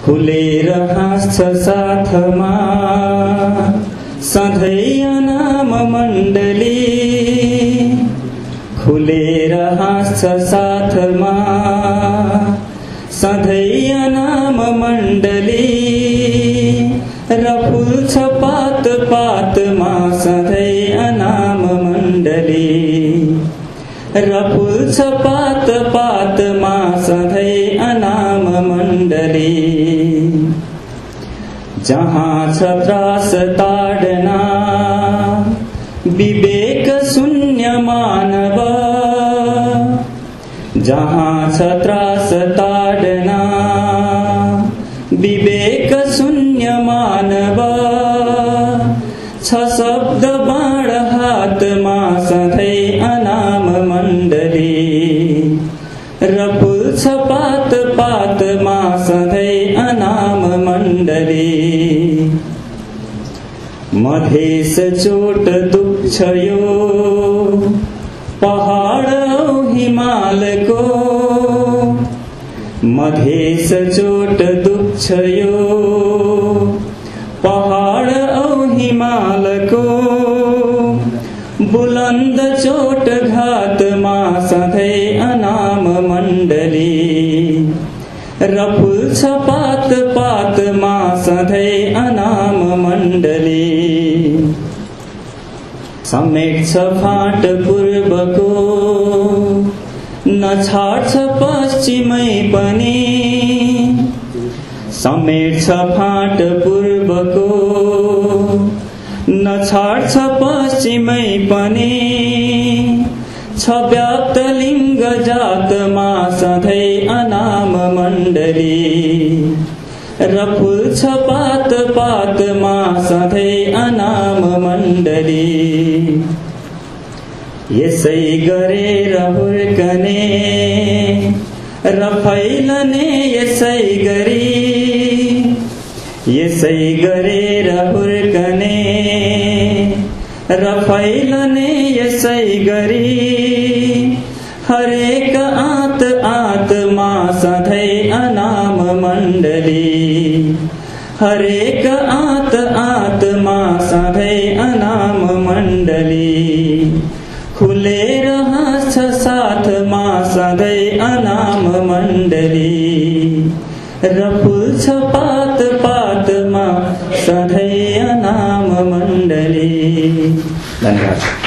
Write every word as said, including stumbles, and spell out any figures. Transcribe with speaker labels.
Speaker 1: खुलेर हाँस्छ साथमा सधैँ अनाम मण्डली, खुलेर हाँस्छ साथमा सधैँ अनाम मण्डली, र फुल्छ पात पातमा सधैँ अनाम मण्डली, र फुल्छ पात पातमा सधैँ अनाम मण्डली। जहाँ छ त्रास ताडना विवेक शून्य मानव, जहाँ छ त्रास ताडना विवेक शून्य मानव, छ शब्द बाण हातमा सधैँ अनाम मण्डली, र फुल्छ पात पातमा सधैँ अनाम मण्डली। मधेस चोट दुख्छ यो पहाड औ हिमालको, मधेस चोट दुख्छ यो पहाड औ हिमालको, बुलन्द चोट घातमा सधैँ अनाम मण्डली, र फुल्छ पात पातमा सधैँ अनाम मण्डली। समेट्छ फाँट पूर्वको नछाड्छ पश्चिमै पनि, समेट्छ फाँट पूर्वको नछाड्छ पश्चिमै पनि, छ व्याप्त लिङ्ग जातमा सधैँ अनाम मण्डली, र फुल्छ पात पातमा सधैँ अनाम मण्डली। यसै गरेर हुर्कने र फैलने यसै गरी, यसै गरेर हुर्कने र फैलने यसै गरी, हरेक आत आत्मा सधैँ अनाम मण्डली, हरेक आत आत्मा सधैँ अनाम मण्डली। खुलेर हाँस्छ साथमा सधैँ अनाम मण्डली, र फुल्छ पात पातमा सधैँ अनाम मण्डली। धन्यवाद।